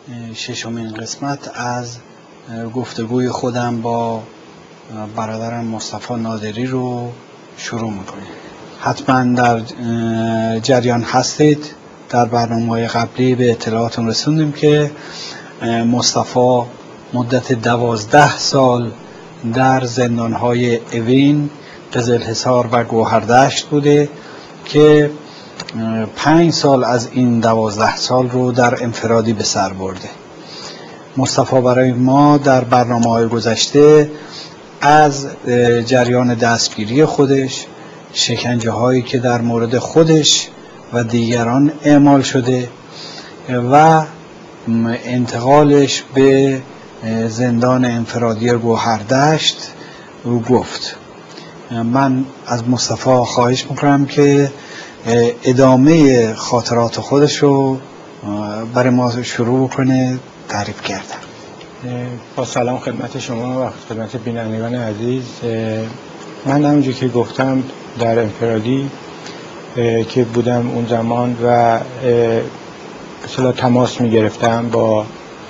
ششمین قسمت از گفتگوی خودم با برادرم مصطفی نادری رو شروع میکنیم. حتما در جریان هستید. در برنامه‌های قبلی به اطلاعاتون رسوندیم که مصطفی مدت 12 سال در زندان‌های اوین، قزلحصار و گوهردشت بوده که 5 سال از این 12 سال رو در انفرادی به سر برده. مصطفی برای ما در برنامه‌های گذشته از جریان دستگیری خودش، شکنجه‌هایی که در مورد خودش و دیگران اعمال شده و انتقالش به زندان انفرادی گوهردشت رو گفت. من از مصطفی خواهش میکنم که ادامه خاطرات خودش رو برای ما شروع کنه تعریف کردن. با سلام خدمت شما و خدمت بینندگان عزیز. من همونجور که گفتم در انفرادی که بودم اون زمان و مثلا تماس میگرفتم با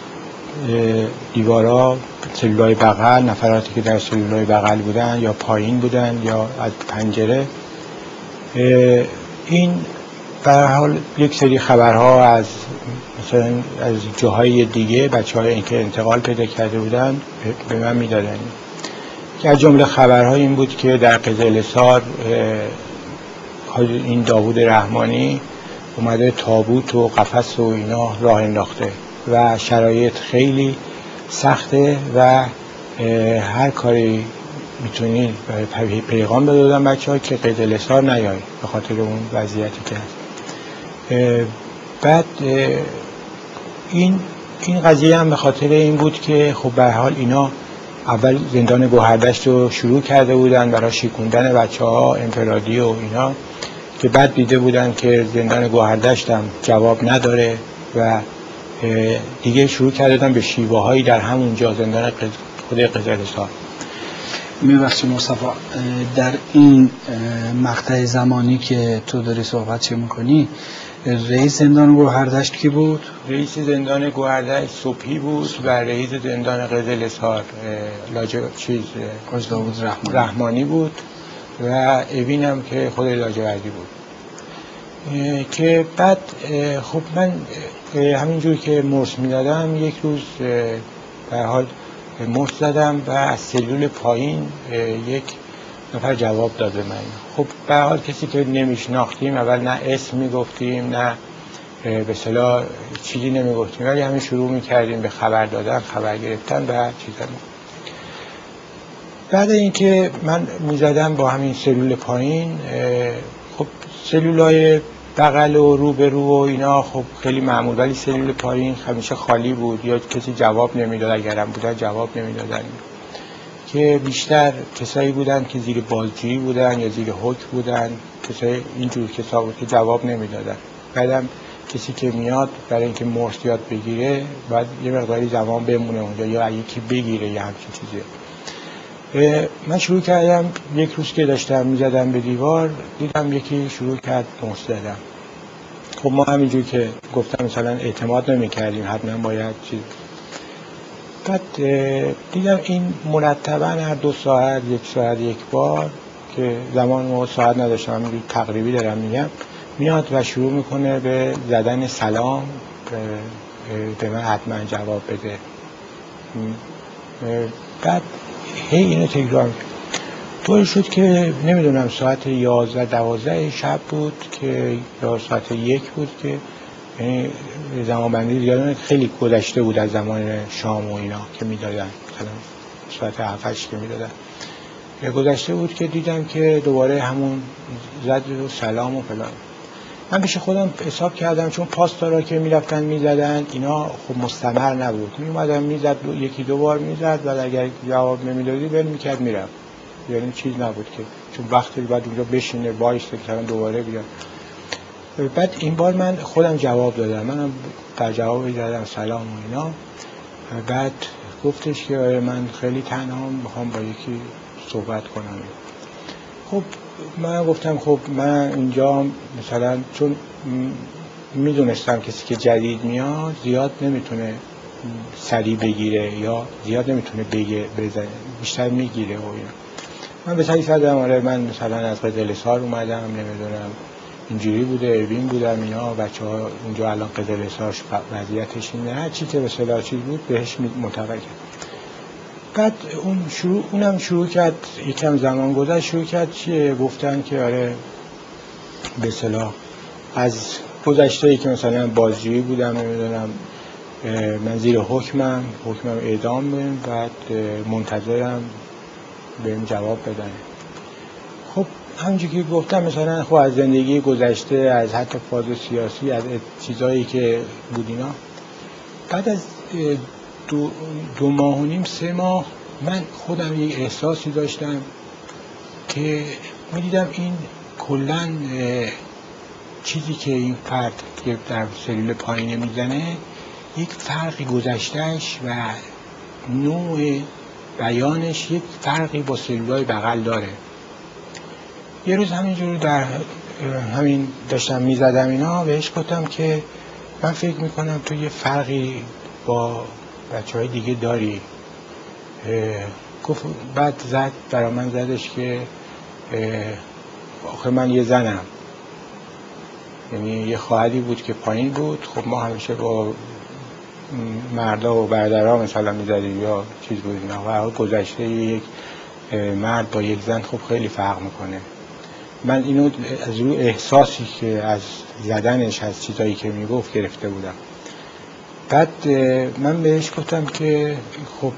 دیوارا، سلولای بغل، نفراتی که در سلولای بغل بودن یا پایین بودن یا از پنجره. این به هر حال یک سری خبرها از مثلا از جاهای دیگه بچه‌های این که انتقال پیدا کرده بودن به من میدادن. که از جمله خبرها این بود که در قزلحصار این داوود رحمانی اومده تابوت و قفس و اینا راه انداخته و شرایط خیلی سخته و هر کاری میتونی پیغام بدادن بچه‌ها که قزلحصار نیای به خاطر اون وضعیتی که هست. بعد این قضیه هم به خاطر این بود که خب به هر حال اینا اول زندان گوهردشت رو شروع کرده بودن برای شیکوندن بچه‌ها انفرادی و اینا، که بعد دیده بودن که زندان گوهردشت هم جواب نداره و دیگه شروع کردن به شیوه‌هایی در همونجا زندان خود قزلحصار. می‌بخشید مصطفی، در این مقطع زمانی که تو داری صحبت می‌کنی رئیس زندان گوهردشت کی بود؟ رئیس زندان گوهردشت صبحی بود و رئیس زندان قزلحصار داوود رحمانی بود و اوین هم که خود لاجوردی بود. که بعد خب من همینجور که مرس میدادم یک روز به هر حال مرس زدم و از سلول پایین یک نفر جواب داد به من. خب به هر حال کسی که نمیشناختیم اول نه اسم میگفتیم نه به اصطلاح چیزی نمیگفتیم، ولی همین شروع میکردیم به خبر دادن، خبر گرفتن و چیزا. بعد اینکه من میزدم با همین سلول پایین، خب سلولای بغل و روبرو و اینا خب خیلی معمول، ولی سلول پایین همیشه خالی بود یا کسی جواب نمیداد، اگرم بودن جواب نمیدادن، که بیشتر کسایی بودن که زیر بازجویی بودن یا زیر حکم بودن، کسای اینجور کسا بود که جواب نمیدادن. بعدم کسی که میاد برای اینکه مرس یاد بگیره باید یه مقداری زمان بمونه اونجا یا یکی بگیره یا همچین چیزی. من شروع کردم یک روز که داشتم میزدم به دیوار دیدم یکی شروع کرد مرس زدن. خب ما همینجور که گفتم مثلا اعتماد نمی‌کردیم، حتما باید چیز. بعد دیدم این مرتباً هر 2 ساعت 1 ساعت یک بار، که زمان ما ساعت نداشتم همینجور تقریبی دارم میگم، میاد و شروع میکنه به زدن سلام به من حتما جواب بده. بعد هی اینو تکرار طوری شد که نمیدونم ساعت 11-12 شب بود که یا ساعت 1 بود که یعنی زمان بندی دیگه خیلی گذشته بود از زمان شام و اینا که میدادن، مثلا ساعت 7-8 که میدادن گذشته بود که دیدم که دوباره همون زد و سلام و فلان. من پیش خودم حساب کردم چون پاسدارا که میرفتن میزدن اینا خب مستمر نبود، میومدن میزد 1-2 بار میزد و اگر جواب نمیدادی ول میکرد میرفت، یعنی چیز نبود که چون وقتی بعد اونجا بشینه وایسته که دوباره بیاد. بعد این بار من خودم جواب دادم، منم در جواب دادم سلام و اینا. بعد گفتش که من خیلی تنهام، میخوام با یکی صحبت کنم. خب من گفتم خب من اینجا مثلا چون میدونستم کسی که جدید میاد زیاد نمیتونه سریع بگیره یا زیاد نمیتونه بزنه، بیشتر میگیره و اینا. من به سعی کردم آره من مثلا از قزل‌حصار اومدم، نمیدونم اینجوری بوده، اوین بودم اینا، بچه‌ها اونجا الان قزل‌حصار وضعیتش اینه، هر چی که به اصطلاح چیز بود بهش منتقل کرد. بعد اونم شروع کرد، یکم زمان گذشت شروع کرد چیه گفتن که آره به اصطلاح از گذشته‌ای که مثلا بازجویی بودم، نمیدونم من زیر حکمم اعدام بهم، بعد منتظرم بهم جواب بدن. خب همونجوری که گفتم مثلا خب از زندگی گذشته، از حتی فاز سیاسی، از چیزایی که بود اینا، بعد از 2 ماه و نیم 3 ماه من خودم یک احساسی داشتم که میدیدم این کلن چیزی که این فرد که در سلول پایینه میزنه یک فرقی گذشتهش و نوع بیانش یک فرقی با سلولای بغل داره. یه روز همینجور در همین داشتم میزدم اینا، بهش گفتم که من فکر میکنم تو یه فرقی با بچه‌های دیگه داری. گفت بعد برا من زدش که آخه من یه زنم، یعنی یه خواهری بود که پایین بود. خب ما همیشه با مردا و برادرها مثلا میزدیم یا چیز بود اینا، و گذشته یک مرد با یک زن خب خیلی فرق میکنه. من اینو از روی احساسی که از زدنش، از چیزایی که میگفت گرفته بودم. بعد من بهش گفتم که خب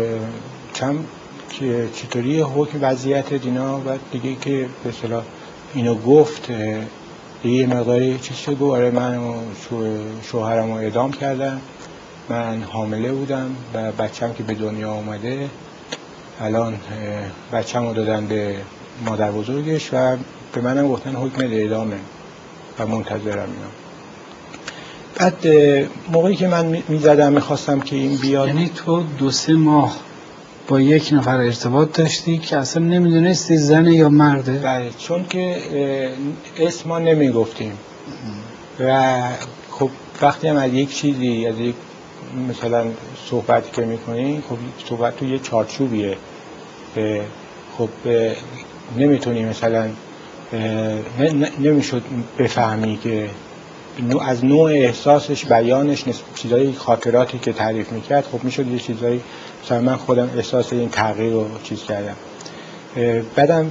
چطوری حکم وضعیت دینا، بعد دیگه که به اصطلاح اینو گفت یه مقداری چیز شد. گفت آره من شوهرمو اعدام کردم، من حامله بودم و بچه‌م که به دنیا اومده الان بچه‌مو دادن به مادر بزرگش و به منم گفتن حکم اعدامه و منتظرم اینا. بعد موقعی که من میزدم میخواستم که این بیاد، یعنی تو 2-3 ماه با یک نفر ارتباط داشتی که اصلا نمیدونستی زنه یا مرده؟ بله، چون که اسم ما نمیگفتیم و خب وقتی هم از یک چیزی، از یک مثلا صحبتی که میکنی، خب صحبت تو یه چارچوبیه، خب نمیتونی مثلا نمیشد بفهمی که از نوع احساسش، بیانش، چیزایی خاطراتی که تعریف میکرد، خب میشد یه چیزایی مثلا من خودم احساس این تغییر رو چیز کردم. بعدم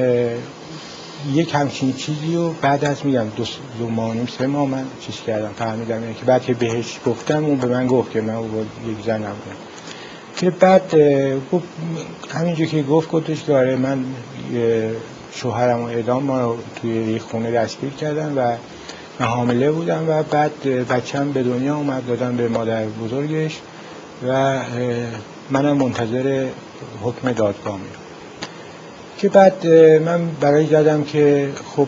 یک همچین چیزی رو بعد از میگم 2 ماه و نیم 3 ماه من چیز کردم، فهمیدم که بعد که بهش گفتم اون به من گفت که من یک زنم بودم. که بعد گفت همینجور که گفتش که آره من شوهرم و اعدام ما توی یک خونه دستگیر کردن و من حامله بودم و بعد بچه‌م به دنیا اومد، دادم به مادر بزرگش و منم منتظر حکم دادگاه میام. که بعد من برای زدم که خب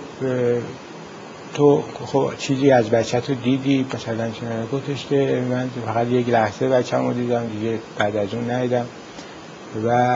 تو خب چیزی از بچه‌ت رو دیدی مثلا؟ گفتش که من فقط یک لحظه بچه‌مو دیدم، دیگه بعد از اون ندیدم و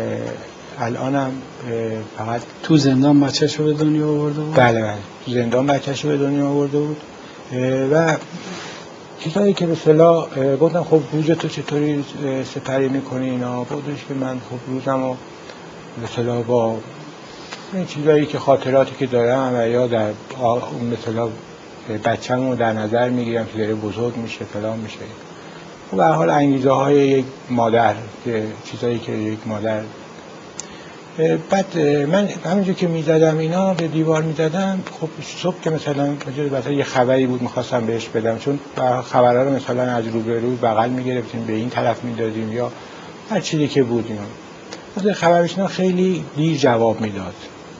الانم فقط تو زندان بچه‌شو به دنیا آورده بود؟ بله تو زندان بچه‌شو به دنیا آورده بود و چیزایی که به اصطلاح گفتم خب روزتو چطوری سپری میکنی اینا. گفتش که من خب روزمو به اصطلاح با این چیزایی که خاطراتی که دارم و یا در مثلا بچه‌مو در نظر میگیرم که داره بزرگ میشه فلان میشه. و به هر حال انگیزه های یک مادر، که چیزایی که یک مادر. بعد من همینجور که میزدم اینا به دیوار میزدم، خب صبح که مثلا یه خبری بود میخواستم بهش بدم، چون خبرها رو مثلا از روبرو بغل میگرفتیم به این طرف میدادیم یا هر چیزی که بود اینا. مثلا خبرشنا خیلی دیر جواب میداد.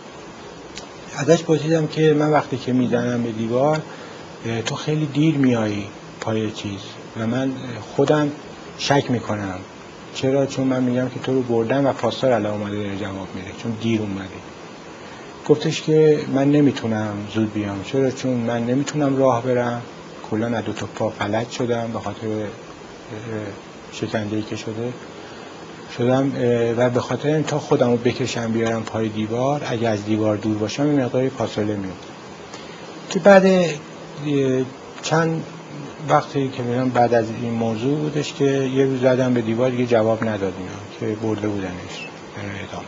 ازش پرسیدم که من وقتی که میزنم به دیوار تو خیلی دیر میایی پای چیز و من خودم شک میکنم. چرا؟ چون من میگم که تو رو بردم و پاسدار الان اومده داره جواب میده، چون دیر اومده. گفتش که من نمیتونم زود بیام. چرا؟ چون من نمیتونم راه برم، کلا از 2 تا پا فلج شدم به خاطر شکنجه‌ای که شدم و به خاطر این تا خودمو بکشم بیارم پای دیوار، اگه از دیوار دور باشم این مقداری فاصله میاد. که بعد چند وقتی که میرم بعد از این موضوع بودش که یه روز زدم به دیوار دیگه جواب نداد اینا که برده بودنش برای اعدام.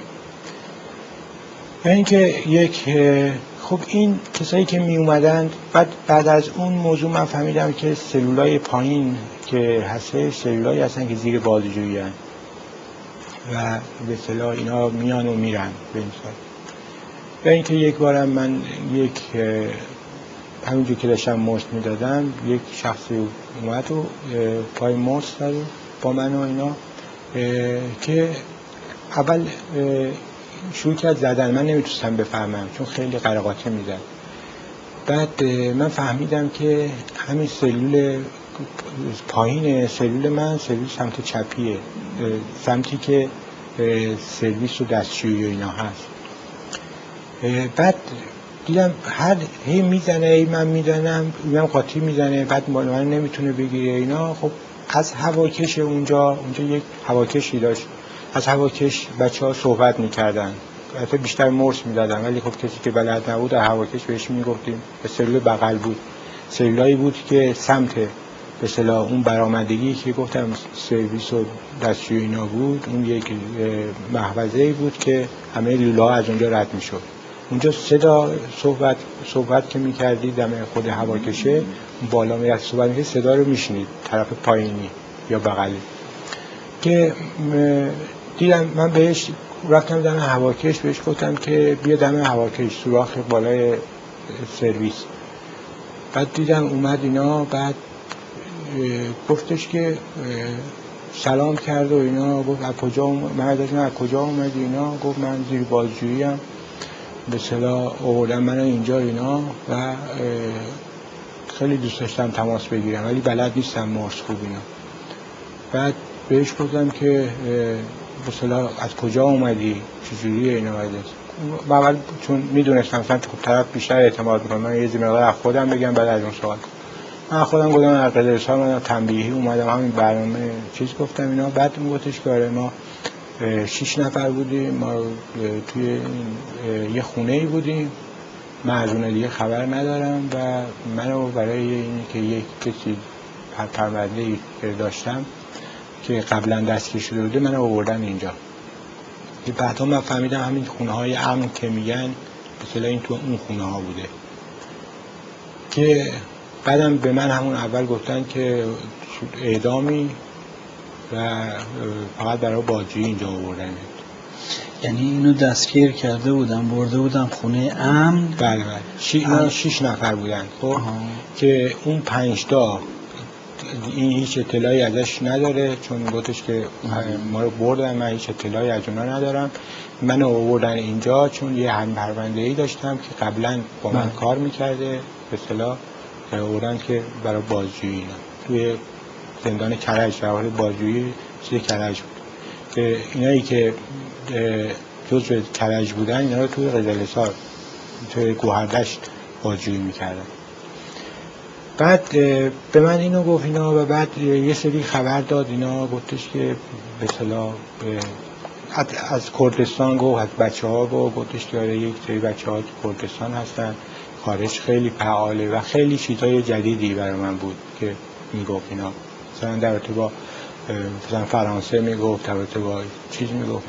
و اینکه یک خب این کسایی که می اومدن بعد از اون موضوع من فهمیدم که سلولای پایین که هسته سلولایی هستن که زیر بازجویی هستن و به اصطلاح اینا میان و میرن به این صورت. و اینکه یک بارم من همینجور که داشتم مرس میدادم یک شخصی اومد و پای مرس داد با من و اینا که اول شروع کرد زدن. من نمیتونستم بفهمم چون خیلی قرقاته میزد. بعد من فهمیدم که همین سلول پایین سلول من سلول سمت چپیه، سمتی که سرویس و دستشویی و اینا هست. بعد دیدم هی میزنه، هی من میزنم، اینم قاطی میزنه، بعد من نمیتونه بگیره اینا. خب از هواکش اونجا یک هواکشی داشت، از هواکش بچه‌ها صحبت میکردن، البته بیشتر مرس میدادن ولی خب کسی که بلد نبود از هواکش بهش میگفتیم. به سلول بغل بود، سلولایی بود که سمت به اصطلاح اون برآمدگی که گفتم سرویس و دستشویی اینا بود، اون یک محفظه‌ای بود که همه لوله‌ها از اونجا رد میشد. اونجا صدا صحبت که میکردید دم خود هواکشه بالا میرفت صحبت میکرد، صدا رو میشنید طرف پایینی یا بغلی. که دیدم من بهش رفتم دم هواکش، بهش گفتم که بیا دم هواکش سوراخ بالای سرویس. بعد دیدم اومد اینا، بعد گفتش که سلام کرد و اینا، گفت از کجا من از کجا اومدی اینا، گفت من زیر بازجویی ام، به اصطلاح آوردن منو اینجا اینا و خیلی دوست داشتم تماس بگیرم ولی بلد نیستم مرس خوب اینا. بعد بهش گفتم که به اصطلاح از کجا اومدی چجوریه اینا. اول چون میدونستم خب طرف بیشتر اعتماد میکنه، من یه مقدار از خودم بگم بعد از اون سوال. من خودم گفتم از قدرسان من تنبیهی اومدم همین برنامه چیز گفتم اینا. بعد اون گفتش که آره ما 6 نفر بودیم، ما توی یه خونه ای بودیم، من از اون دیگه خبر ندارم و منو برای اینی که یک کسی پرونده‌ای داشتم که قبلا دستگیر شده بوده منو آوردن اینجا. بعدا من فهمیدم همین خونه های امن که میگن مثلا این تو اون خونه ها بوده. که بعدم به من همون اول گفتن که اعدامی و فقط برای بازجویی اینجا آوردن. یعنی اینو دستگیر کرده بودن برده بودن خونه امن؟ بله بله 6 نفر بودن. خب که اون 5 تا این هیچ اطلاعی ازش نداره چون گفتش که ما رو بردن، من هیچ اطلاعی از اونا ندارم، منو آوردن اینجا چون یه هم پرونده‌ای داشتم که قبلا با من کار میکرده، به اصطلاح آوردن که برای بازجویی توی زندان کرج، جواهر بازجویی چیز کرج بود که اینایی که جزء کرج بودن اینا رو توی قزل‌حصار توی گوهردشت بازجویی میکردن. بعد به من اینو گفت اینا و بعد یه سری خبر داد اینا، گفتش که به اصطلاح از کردستان گفت، از بچه‌ها گفتش که یک سری بچه‌ها تو کردستان هستن، خارج خیلی فعاله و خیلی چیزای جدیدی برای من بود که میگفت اینا، مثلا در رابطه با مثلا فرانسه میگفت، در رابطه با چیز میگفت.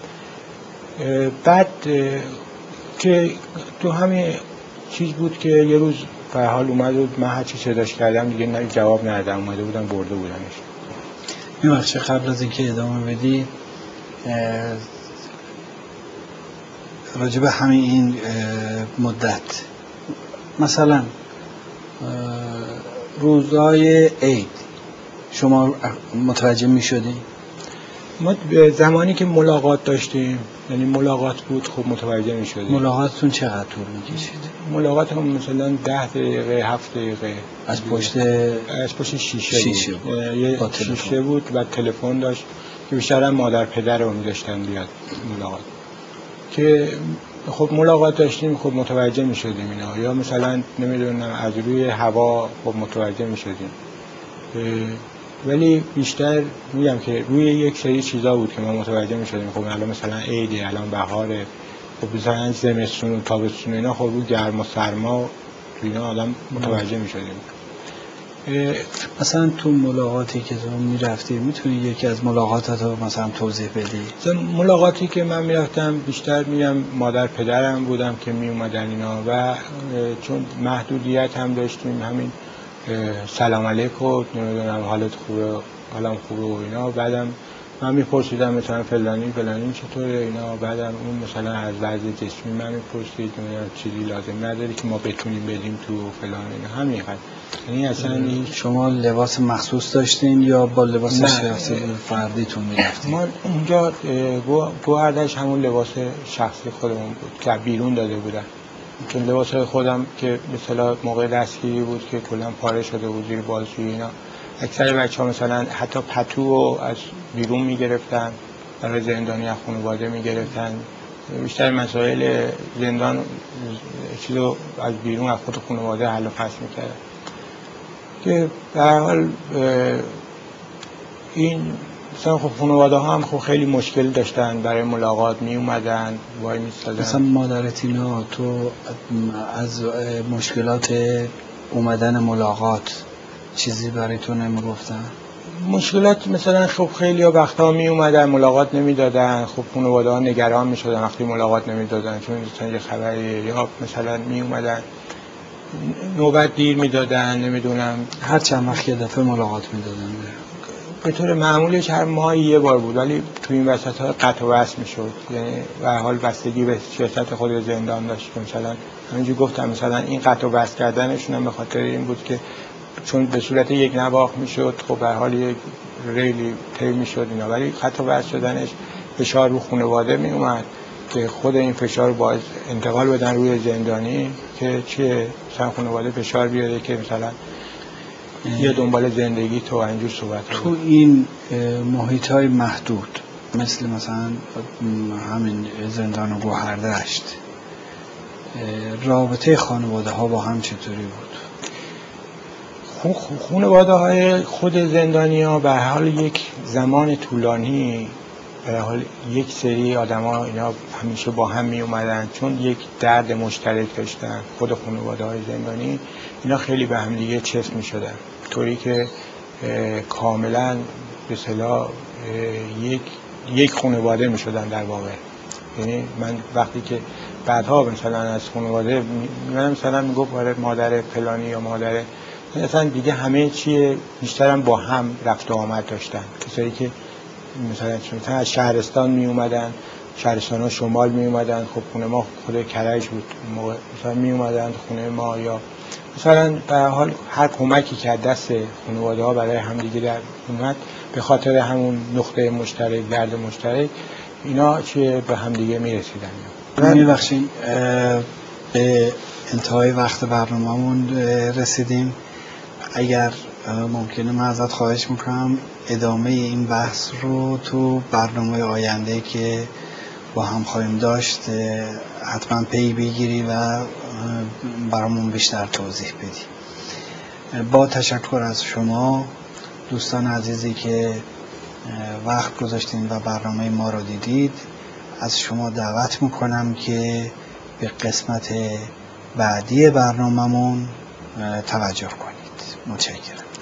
بعد که تو همین چیز بود که یه روز به حال اومد و من هر چی صداش کردم دیگه نه جواب ندادم، اومده بودن برده بودنش. میبخشه قبل از اینکه ادامه بدی راجع به همین این مدت مثلا روزهای عید شما متوجه میشدین؟ ما زمانی که ملاقات داشتیم، یعنی ملاقات بود، خب متوجه میشدیم. ملاقاتتون چقدر طول میکشید؟ ملاقات هم مثلا 10 دقیقه 7 دقیقه از پشت شیشه بود. یه شیشه بود و تلفن داشت که بیشتر هم مادر پدر رو می‌داشتن بیاد ملاقات. که خب ملاقات داشتیم، خب متوجه میشدیم اینا، یا مثلا نمیدونم از روی هوا خب متوجه میشدیم. ولی بیشتر میگم که روی یک سری چیزا بود که ما متوجه میشدیم. خب الان مثلا عیده، الان بهاره، خب مثلا زمستون و تابستون اینا خب رو گرما و سرما تو اینا آدم متوجه میشدیم. مثلا تو ملاقاتی که تو میرفتی میتونی یکی از ملاقاتات رو مثلا توضیح بدی؟ ملاقاتی که من میرفتم بیشتر میرم مادر پدرم بودم که میومدن اینا و چون محدودیت هم داشتیم همین سلام علیکم نمیدونم حالت خوبه حالم خوبه و اینا، بعدم من میپرسیدم مثلا فلانی چطوره اینا، بعدم اون مثلا از وضع جسمی من میپرسید نمیدونم چیزی لازم نداری که ما بتونیم بدیم تو فلان اینا، همین قد. یعنی اصلا شما لباس مخصوص داشتین یا با لباس شخصی فردیتون میرفتین؟ ما اونجا گوهردش همون لباس شخصی خودمون بود که بیرون داده بودن، چون لباس خودم که مثلا موقع دستگیری بود که کلا پاره شده بود زیر بازوی اینا، اکثر بچه‌ها مثلا حتی پتو از بیرون میگرفتن برای زندانی از خانواده میگرفتن، بیشتر مسائل زندان چیزو از بیرون از خود خانواده حل و فصل میکردن که به هر حال این مثلا خب خانواده ها هم خب خیلی مشکل داشتن برای ملاقات می اومدن وای میستادن. مثلا مادرت اینا تو از مشکلات اومدن ملاقات چیزی برای تو نمیگفتن؟ مشکلات مثلا خب خیلی ها وقتا می اومدن ملاقات نمیدادن، خب خانواده ها نگران می شدن وقتی ملاقات نمیدادن چون مثلا یه خبری، یا مثلا می اومدن نوبت دیر میدادن نمیدونم هر چند وقت یه دفعه ملاقات میدادن. به طور معمولش هر ماهی یه بار بود، ولی تو این وسط ها قطع و وصل میشد، یعنی به هر حال بستگی به سیاست خود زندان داشت. مثلا همینجوری گفتم مثلا این قطع و وصل کردنشون هم به خاطر این بود که چون به صورت یک نواخت میشد خب به هر حال یک ریلی طی میشد اینا، ولی قطع و وصل شدنش فشار رو خانواده می اومد که خود این فشار رو باعث انتقال بدن روی زندانی که چیه مثلا خانواده فشار بیاره که مثلا یا دنبال زندگی تو اینجور صحبت تو این محیط های محدود مثل مثلا همین زندان گوهردشت رابطه خانواده ها با هم چطوری بود؟ خانواده های خود زندانی ها به حال یک زمان طولانی به حال یک سری آدم ها اینا همیشه با هم می اومدن چون یک درد مشترک داشتن. خود خانواده های زندانی اینا خیلی به هم دیگه چسب می شدن طوری که کاملا به اصطلاح یک خانواده می شدن در واقع. یعنی من وقتی که بعدها مثلا از خانواده مثلا می گفت مادر فلانی یا مادر مثلا دیگه همه چیه بیشترم با هم رفت و آمد داشتن، کسایی که مثلا از شهرستان می اومدن، شهرستان ها شمال می اومدن، خب خونه ما خود کرج بود مثلا می اومدن خونه ما، یا مثلا به حال هر کمکی که دست خانواده ها برای همدیگه در اومد به خاطر همون نقطه مشترک درد مشترک اینا چیه به همدیگه می رسیدن. میبخشین به انتهای وقت برنامه‌مون رسیدیم، اگر ممکنه من ازت خواهش میکنم ادامه این بحث رو تو برنامه آینده که با هم خواهیم داشت حتما پی بگیری و برامون بیشتر توضیح بدی. با تشکر از شما دوستان عزیزی که وقت گذاشتین و برنامه ما رو دیدید، از شما دعوت میکنم که به قسمت بعدی برنامه‌مون توجه کنید. متشکرم.